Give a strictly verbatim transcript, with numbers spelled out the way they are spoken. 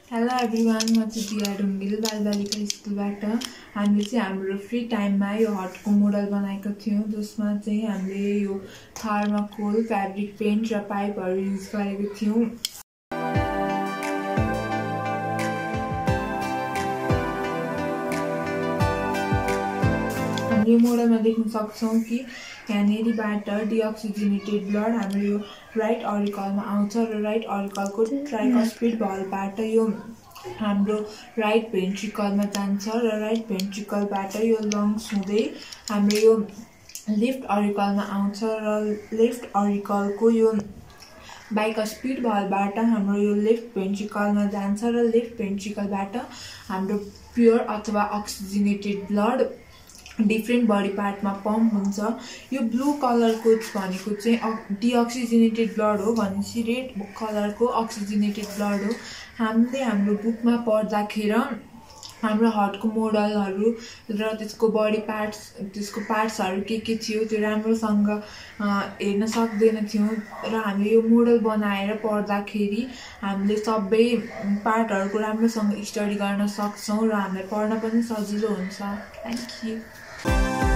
Hello everyone, म चाहिँ दिया ढुङ्गेल बालबालिका स्कुलबाट हामीले चाहिँ हाम्रो फ्री टाइममा यो हटको मोडल बनाएको थियौं जसमा चाहिँ हामीले यो थर्माकोल फ्याब्रिक पेन्ट र पाइपहरु युज गरेको थियौं। हामीले यो मोडलमा देख्न सक्छौं कि यहाँनेरिबाट डिअक्सिजनेटेड ब्लड हाम्रो यो राइट अरिकलमा आउँछ र राइट अरिकलको ट्राइकस्पिड भलबाट यो हाम्रो राइट भेन्ट्रिकलमा जान्छ र राइट भेन्ट्रिकलबाट यो लङ्स हुँदै हाम्रो यो लेफ्ट अरिकलमा आउँछ र लेफ्ट अरिकलको यो बाइकस्पिड भलबाट हाम्रो यो लेफ्ट भेन्ट्रिकलमा जान्छ र लेफ्ट भेन्ट्रिकलबाट हाम्रो प्योर अथवा अक्सिजनेटेड ब्लड डिफ्रेन्ट बडी पार्टमा पम्प हुन्छ। यो ब्लू कलरको भनेको चाहिँ डिअक्सिजनेटेड ब्लड हो भनेपछि रेड कलरको अक्सिजनेटेड ब्लड हो। हामीले हाम्रो बुकमा पढ्दाखेरि हाम्रो हार्टको मोडलहरु र त्यसको बडी पार्ट्स त्यसको पार्ट्सहरु के के थियो त्यो राम्रोसँग हेर्न सक्दैन थियौं र हामीले यो मोडल बनाएर पढ्दाखेरि हामीले सबै पार्टहरुको राम्रोसँग स्टडी गर्न सक्छौं र हामीलाई पढ्न पनि सजिलो हुन्छ। Thank you.